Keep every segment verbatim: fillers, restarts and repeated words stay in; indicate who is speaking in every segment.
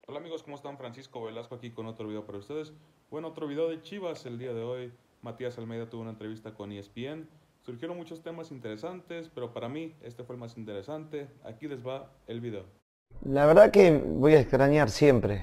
Speaker 1: Hola amigos, ¿cómo están? Francisco Velasco aquí con otro video para ustedes. Bueno, otro video de Chivas el día de hoy. Matías Almeida tuvo una entrevista con E S P N. Surgieron muchos temas interesantes, pero para mí este fue el más interesante. Aquí les va el video.
Speaker 2: La verdad que voy a extrañar siempre,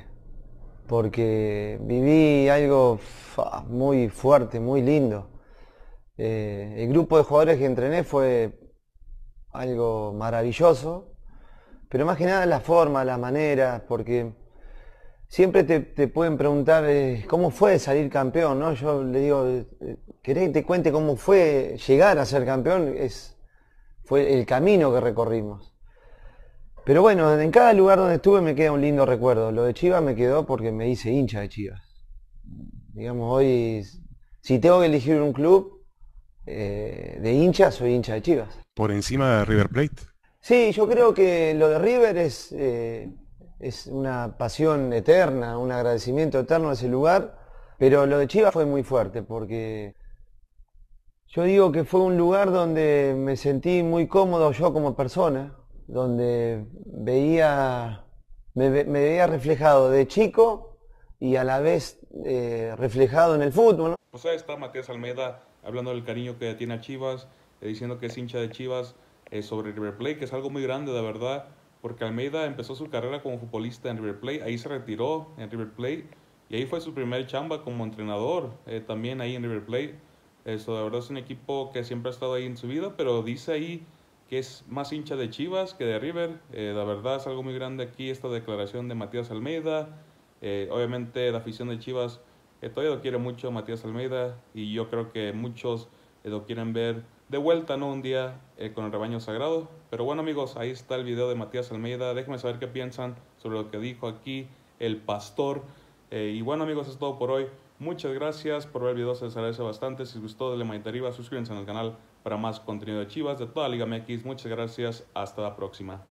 Speaker 2: porque viví algo fa, muy fuerte, muy lindo. Eh, el grupo de jugadores que entrené fue algo maravilloso, pero más que nada la forma, la manera, porque siempre te, te pueden preguntar eh, cómo fue salir campeón, ¿no? Yo le digo, eh, ¿querés que te cuente cómo fue llegar a ser campeón? Es, fue el camino que recorrimos. Pero bueno, en cada lugar donde estuve me queda un lindo recuerdo. Lo de Chivas me quedó porque me hice hincha de Chivas. Digamos, hoy, si tengo que elegir un club eh, de hincha, soy hincha de Chivas.
Speaker 3: Por encima de River Plate.
Speaker 2: Sí, yo creo que lo de River es, eh, es una pasión eterna, un agradecimiento eterno a ese lugar, pero lo de Chivas fue muy fuerte porque yo digo que fue un lugar donde me sentí muy cómodo yo como persona, donde veía, me, ve- me veía reflejado de chico y a la vez eh, reflejado en el fútbol, ¿no?
Speaker 1: Pues ahí está Matías Almeida hablando del cariño que tiene a Chivas, eh, diciendo que es hincha de Chivas, eh, sobre River Plate, que es algo muy grande de verdad, porque Almeida empezó su carrera como futbolista en River Plate, ahí se retiró en River Plate y ahí fue su primer chamba como entrenador, eh, también ahí en River Plate. Eso de verdad es un equipo que siempre ha estado ahí en su vida, pero dice ahí que es más hincha de Chivas que de River. Eh, la verdad es algo muy grande aquí esta declaración de Matías Almeida. Eh, obviamente la afición de Chivas eh, todavía lo quiere mucho Matías Almeida y yo creo que muchos eh, lo quieren ver de vuelta, ¿no? Un día eh, con el rebaño sagrado. Pero bueno amigos, ahí está el video de Matías Almeida. Déjenme saber qué piensan sobre lo que dijo aquí el pastor. Eh, y bueno amigos, es todo por hoy. Muchas gracias por ver el video, se les agradece bastante. Si les gustó, denle manita arriba, suscríbanse al canal para más contenido de Chivas de toda Liga M X. Muchas gracias, hasta la próxima.